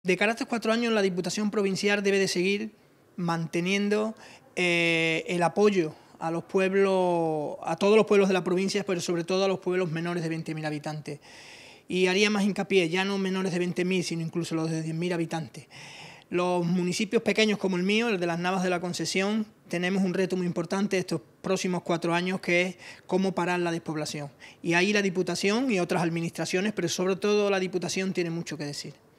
De cara a estos 4 años, la Diputación Provincial debe de seguir manteniendo el apoyo a los pueblos, a todos los pueblos de la provincia, pero sobre todo a los pueblos menores de 20.000 habitantes. Y haría más hincapié, ya no menores de 20.000, sino incluso los de 10.000 habitantes. Los municipios pequeños como el mío, el de Las Navas de la Concesión, tenemos un reto muy importante estos próximos 4 años, que es cómo parar la despoblación. Y ahí la Diputación y otras administraciones, pero sobre todo la Diputación, tiene mucho que decir.